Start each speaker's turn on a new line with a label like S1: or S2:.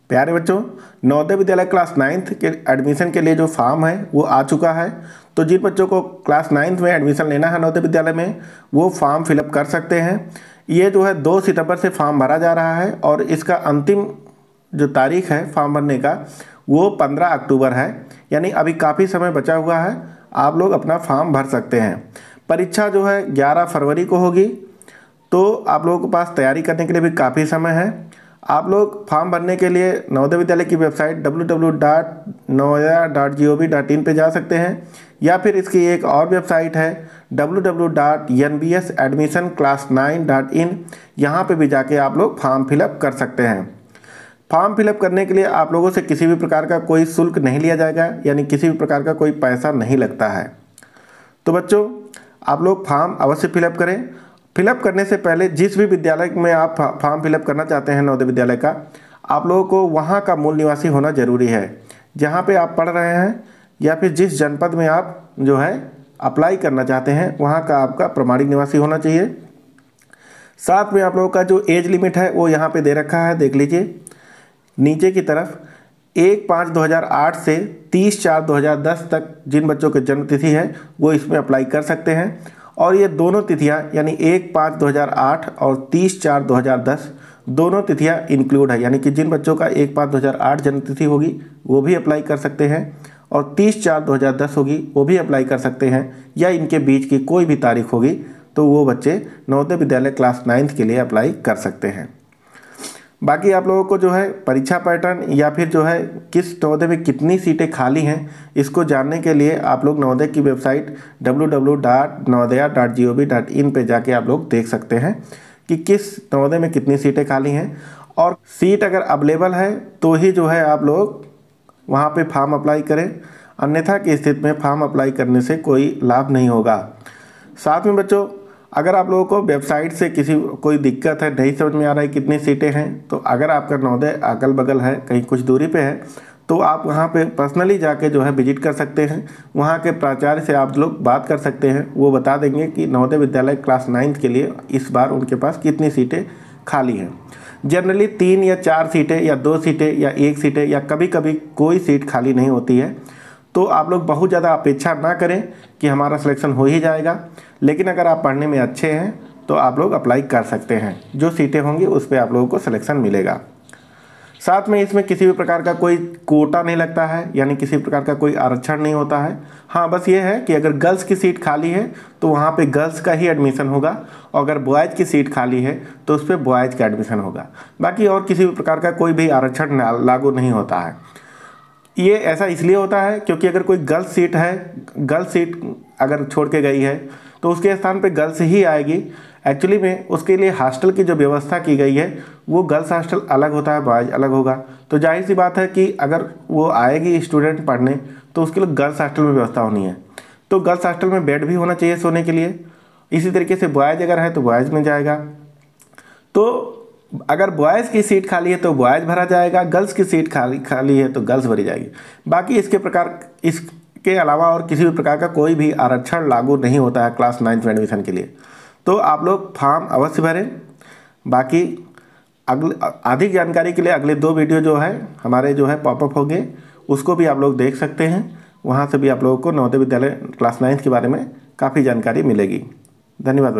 S1: प्यारे बच्चों, Navodaya Vidyalaya class 9th के एडमिशन के लिए जो फॉर्म है वो आ चुका है। तो जिन बच्चों को क्लास 9th में एडमिशन लेना है नवोदय विद्यालय में, वो फॉर्म फिलअप कर सकते हैं। ये जो है 2 सितंबर से फॉर्म भरा जा रहा है और इसका अंतिम जो तारीख है फॉर्म भरने का वो 15 अक्टूबर है, यानी अभी काफ़ी समय बचा हुआ है। आप लोग अपना फॉर्म भर सकते हैं। परीक्षा जो है 11 फरवरी को होगी, तो आप लोगों के पास तैयारी करने के लिए भी काफ़ी समय है। आप लोग फॉर्म भरने के लिए नवोदय विद्यालय की वेबसाइट www.navodaya.gov.in पे जा सकते हैं, या फिर इसकी एक और वेबसाइट है www.nbsadmissionclass9.in। यहाँ पे भी जाके आप लोग फॉर्म फिलअप कर सकते हैं। फॉर्म फिलअप करने के लिए आप लोगों से किसी भी प्रकार का कोई शुल्क नहीं लिया जाएगा, यानी किसी भी प्रकार का कोई पैसा नहीं लगता है। तो बच्चों, आप लोग फॉर्म अवश्य फिलअप करें। फिलअप करने से पहले जिस भी विद्यालय में आप फॉर्म फिलअप करना चाहते हैं नवोदय विद्यालय का, आप लोगों को वहाँ का मूल निवासी होना जरूरी है। जहाँ पे आप पढ़ रहे हैं या फिर जिस जनपद में आप जो है अप्लाई करना चाहते हैं, वहाँ का आपका प्रमाणिक निवासी होना चाहिए। साथ में आप लोगों का जो एज लिमिट है वो यहाँ पे दे रखा है, देख लीजिए नीचे की तरफ। 1/5/2008 से 30/4/2010 तक जिन बच्चों की जन्म तिथि है वो इसमें अप्लाई कर सकते हैं। और ये दोनों तिथियां यानी 1/5/2008 और 30/4/2010 दोनों तिथियां इंक्लूड है, यानी कि जिन बच्चों का 1/5/2008 जन्म तिथि होगी वो भी अप्लाई कर सकते हैं, और 30/4/2010 होगी वो भी अप्लाई कर सकते हैं, या इनके बीच की कोई भी तारीख होगी तो वो बच्चे नवोदय विद्यालय क्लास 9th के लिए अप्लाई कर सकते हैं। बाकी आप लोगों को जो है परीक्षा पैटर्न या फिर जो है किस नवोदय में कितनी सीटें खाली हैं, इसको जानने के लिए आप लोग नवोदय की वेबसाइट www.navodaya.gov.in पे जाके आप लोग देख सकते हैं कि किस नवोदय में कितनी सीटें खाली हैं, और सीट अगर अवेलेबल है तो ही जो है आप लोग वहाँ पे फॉर्म अप्लाई करें, अन्यथा की स्थिति में फॉर्म अप्लाई करने से कोई लाभ नहीं होगा। साथ में बच्चों, अगर आप लोगों को वेबसाइट से कोई दिक्कत है, नहीं समझ में आ रहा है कितनी सीटें हैं, तो अगर आपका नवोदय अगल बगल है, कहीं कुछ दूरी पे है, तो आप वहाँ पे पर्सनली जाके जो है विजिट कर सकते हैं। वहाँ के प्राचार्य से आप लोग बात कर सकते हैं, वो बता देंगे कि नवोदय विद्यालय क्लास 9th के लिए इस बार उनके पास कितनी सीटें खाली हैं। जनरली 3 या 4 सीटें या 2 सीटें या 1 सीटें या कभी कभी कोई सीट खाली नहीं होती है। तो आप लोग बहुत ज़्यादा अपेक्षा ना करें कि हमारा सिलेक्शन हो ही जाएगा, लेकिन अगर आप पढ़ने में अच्छे हैं तो आप लोग अप्लाई कर सकते हैं। जो सीटें होंगी उस पर आप लोगों को सिलेक्शन मिलेगा। साथ में इसमें किसी भी प्रकार का कोई कोटा नहीं लगता है, यानी किसी प्रकार का कोई आरक्षण नहीं होता है। हाँ, बस ये है कि अगर गर्ल्स की सीट खाली है तो वहाँ पे गर्ल्स का ही एडमिशन होगा, और अगर बॉयज़ की सीट खाली है तो उस पर बॉयज़ का एडमिशन होगा। बाकी और किसी भी प्रकार का कोई भी आरक्षण लागू नहीं होता है। ये ऐसा इसलिए होता है क्योंकि अगर कोई गर्ल्स सीट है, गर्ल्स सीट अगर छोड़ के गई है तो उसके स्थान पे गर्ल्स ही आएगी। एक्चुअली में उसके लिए हॉस्टल की जो व्यवस्था की गई है वो गर्ल्स हॉस्टल अलग होता है, बॉयज़ अलग होगा। तो जाहिर सी बात है कि अगर वो आएगी स्टूडेंट पढ़ने तो उसके लिए गर्ल्स हॉस्टल में व्यवस्था होनी है। तो गर्ल्स हॉस्टल में बेड भी होना चाहिए सोने के लिए। इसी तरीके से बॉयज़ अगर है तो बॉयज़ में जाएगा। तो अगर बॉयज़ की सीट खाली है तो बॉयज़ भरा जाएगा, गर्ल्स की सीट खाली है तो गर्ल्स भरी जाएगी। बाकी इसके अलावा और किसी भी प्रकार का कोई भी आरक्षण लागू नहीं होता है क्लास 9th में एडमिशन के लिए। तो आप लोग फॉर्म अवश्य भरें। बाकी अधिक जानकारी के लिए अगले 2 वीडियो जो है हमारे जो है पॉपअप होंगे, उसको भी आप लोग देख सकते हैं। वहाँ से भी आप लोगों को नवोदय विद्यालय क्लास 9th के बारे में काफ़ी जानकारी मिलेगी। धन्यवाद।